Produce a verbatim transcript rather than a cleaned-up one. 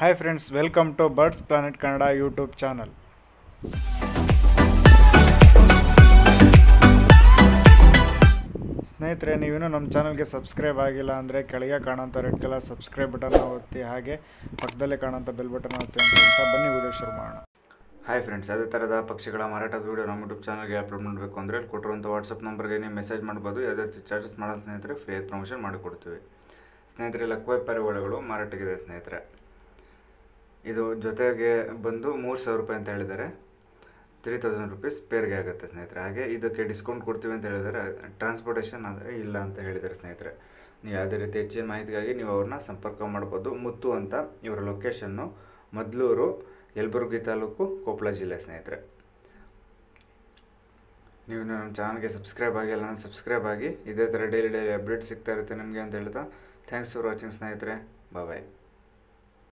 Hi friends, welcome to Birds Planet Kannada YouTube channel. ಸ್ನೇಹಿತರೆ, ನೀವೇನು ನಮ್ಮ ಚಾನಲ್ಗೆ ಸಬ್ಸ್ಕ್ರೈಬ್ ಆಗಿಲ್ಲ ಅಂದರೆ ಕೆಳಗೆ ಕಾಣೋಂಥ ರೆಡ್ ಕಲರ್ ಸಬ್ಸ್ಕ್ರೈಬ್ ಬಟನ್ನ ಒತ್ತಿ, ಹಾಗೆ ಪಕ್ಕದಲ್ಲೇ ಕಾಣೋಂಥ ಬೆಲ್ ಬಟನ್ ಒತ್ತಿ ಅಂತ ಬನ್ನಿ ವಿಡಿಯೋ ಶುರು ಮಾಡೋಣ. ಹಾಯ್ ಫ್ರೆಂಡ್ಸ್, ಅದೇ ಥರದ ಪಕ್ಷಿಗಳ ಮಾರಾಟದ ವಿಡಿಯೋ ನಮ್ಮ ಯೂಟ್ಯೂಬ್ ಚಾನಲ್ಗೆ ಅಪ್ಲೋಡ್ ಮಾಡಬೇಕು ಅಂದರೆ ಇಲ್ಲಿ ಕೊಟ್ಟಿರುವಂಥ ವಾಟ್ಸಪ್ ನಂಬರ್ಗೆ ನೀವು ಮೆಸೇಜ್ ಮಾಡ್ಬೋದು. ಯಾವುದೇ ರೀತಿ ಚಾರ್ಜಸ್ ಮಾಡೋ ಸ್ನೇಹಿತರೆ ಫ್ರೀ ಪ್ರಮೋಷನ್ ಮಾಡಿಕೊಡ್ತೀವಿ. ಸ್ನೇಹಿತರೆ, ಲಕ್ವೈ ಪರಿವಾರಗಳು ಮಾರಾಟಕ್ಕಿದೆ ಸ್ನೇಹಿತರೆ. ಇದು ಜೊತೆಗೆ ಬಂದು ಮೂರು ಸಾವಿರ ರೂಪಾಯಿ ಅಂತ ಹೇಳಿದ್ದಾರೆ. ತ್ರೀ ತೌಸಂಡ್ ರುಪೀಸ್ ಪೇರ್ಗೆ ಆಗುತ್ತೆ ಸ್ನೇಹಿತರೆ. ಹಾಗೆ ಇದಕ್ಕೆ ಡಿಸ್ಕೌಂಟ್ ಕೊಡ್ತೀವಿ ಅಂತ ಹೇಳಿದರೆ, ಟ್ರಾನ್ಸ್ಪೋರ್ಟೇಷನ್ ಆದರೆ ಇಲ್ಲ ಅಂತ ಹೇಳಿದ್ದಾರೆ ಸ್ನೇಹಿತರೆ. ನೀವು ಯಾವುದೇ ರೀತಿ ಹೆಚ್ಚಿನ ಮಾಹಿತಿಗಾಗಿ ನೀವು ಅವ್ರನ್ನ ಸಂಪರ್ಕ ಮಾಡ್ಬೋದು. ಮುತ್ತು ಅಂತ ಇವರ ಲೊಕೇಶನ್ನು ಮದ್ಲೂರು, ಯಲಬುರ್ಗಿ ತಾಲೂಕು, ಕೊಪ್ಪಳ ಜಿಲ್ಲೆ ಸ್ನೇಹಿತರೆ. ನೀವು ನಮ್ಮ ಚಾನಲ್ಗೆ ಸಬ್ಸ್ಕ್ರೈಬ್ ಆಗಿಲ್ಲ ನಾನು ಸಬ್ಸ್ಕ್ರೈಬ್ ಆಗಿ, ಇದೇ ಥರ ಡೈಲಿ ಡೈಲಿ ಅಪ್ಡೇಟ್ ಸಿಗ್ತಾ ಇರುತ್ತೆ ನಿಮಗೆ ಅಂತ ಹೇಳ್ತಾ ಥ್ಯಾಂಕ್ಸ್ ಫಾರ್ ವಾಚಿಂಗ್ ಸ್ನೇಹಿತರೆ. ಬಾಯ್ ಬಾಯ್.